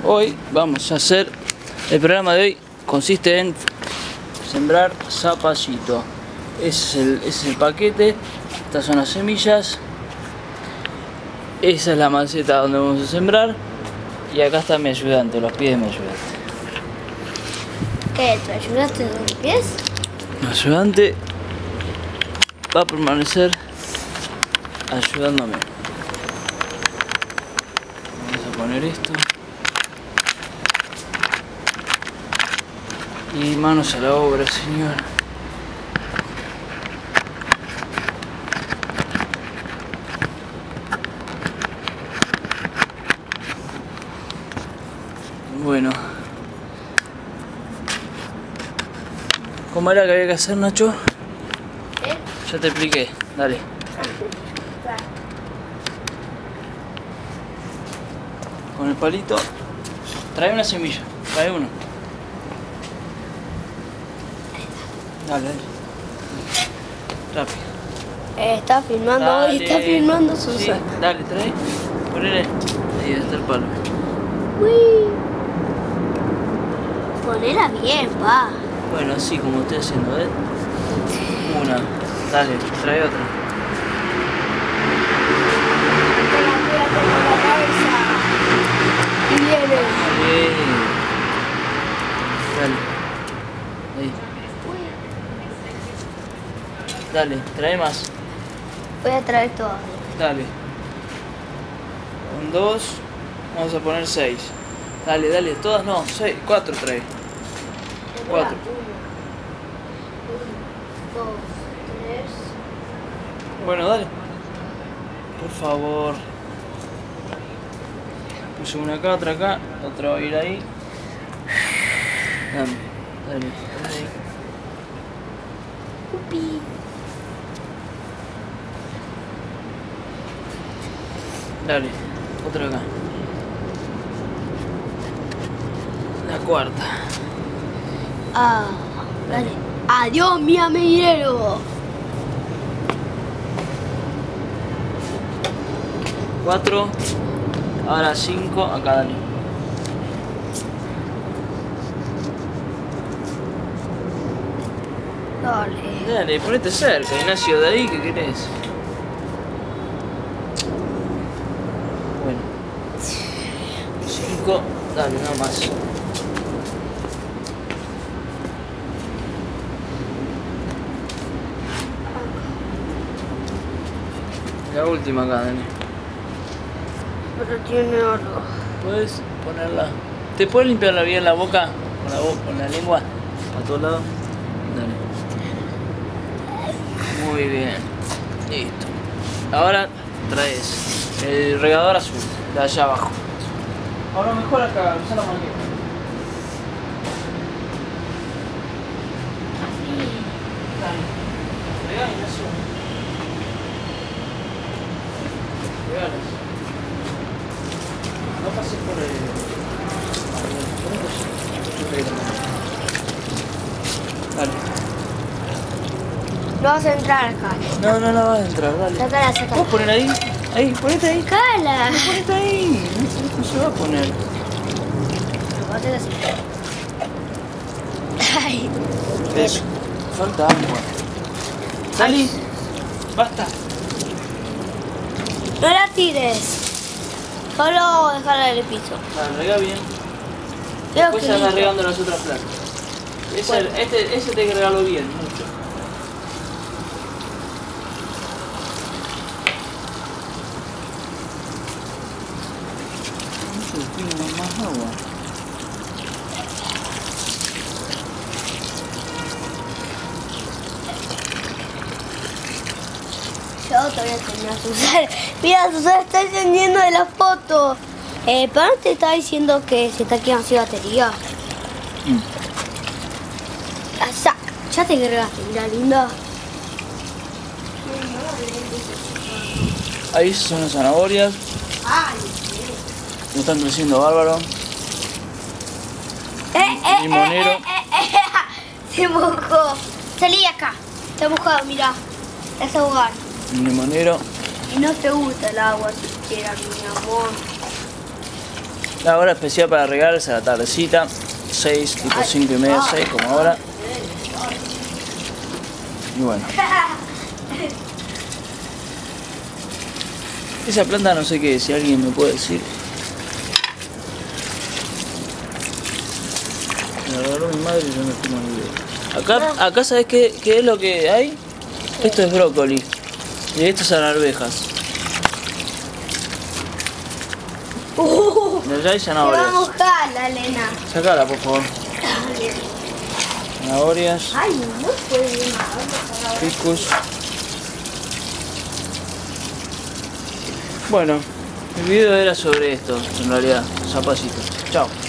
Hoy vamos a hacer, el programa de hoy consiste en sembrar zapallito. Ese es el paquete, estas son las semillas, esa es la maceta donde vamos a sembrar y acá está mi ayudante, los pies de mi ayudante. ¿Qué? ¿Tu ayudante de los pies? Mi ayudante va a permanecer ayudándome. Vamos a poner esto. Y manos a la obra, señor. Bueno. ¿Cómo era que había que hacer, Nacho? ¿Eh? Ya te expliqué, dale. Con el palito. Trae una semilla, trae uno. Dale, dale. Rápido. Está filmando hoy, está filmando Susa. Sí, dale, trae. Ponele. Ahí está el palo. Uy. Ponela bien, pa. Bueno, así como estoy haciendo, ¿eh? Una. Dale, trae otra. La cabeza. Y viene. Bien. Dale. Ahí. Dale, trae más. Voy a traer todo. Dale. Con 2. Vamos a poner 6. Dale, dale, todas no, 6, 4 trae. 4. 1, 2, 3. Bueno, dale. Por favor. Puse una acá, otra va a ir ahí. Dale, dale, dale. Upi. Dale, otra acá. La cuarta. Ah, dale. Adiós, mi amiguero. 4. Ahora 5. Acá, dale. Dale. Dale, ponete cerca, Ignacio, de ahí, ¿qué querés? Bueno. 5. Dale, no más. La última acá, Dani. Pero tiene algo. ¿Puedes ponerla? ¿Te puedes limpiarla bien la boca? Con la lengua. A todos lados. Dale. Muy bien. Listo. Ahora traes el regador azul, de allá abajo. Ahora mejor acá, usa la manguera. Dale. Regá, Ignacio. Regalas. No pases por Dale. No vas a entrar acá. No, no vas a entrar, dale. Sácala, sácala. ¿Puedes poner ahí? Ahí, ponete ahí. Cala. Ponete ahí. No se va a poner. Lo vas a hacer así. Ay. Eso. Falta agua. Salí. Basta. No la tires. Solo dejarla en el piso. Dale, rega bien. Creo Después que se anda listo. regando las otras plantas. Ese te hay que regarlo bien, mucho. Tiene más agua. Yo todavía tenía Susana. Mira, Susana está encendiendo de la foto. ¿Pero no te está diciendo que se está quedando sin batería? Ya te cargaste, mira, linda. Ahí son las zanahorias. Ay, No están creciendo bárbaro. Limonero. Se mojó. Salí acá. Está mojado, mira. Te vas a ahogar. Un limonero. Y no te gusta el agua siquiera, mi amor. La hora especial para regar es a la tardecita, 6, tipo 5 y media, 6 como ahora. Y bueno. Esa planta no sé qué es, si alguien me puede decir. Me regaló mi madre y yo no tengo ni idea. Acá ¿sabes qué es lo que hay? Esto es brócoli. Y estas son arvejas. Y allá hay zanahorias. Te va a mojar la Elena. Sacala, por favor. Zanahorias. Ay, no puede ir más. Ficus. Bueno, el video era sobre esto, en realidad. Zapacito. Chao.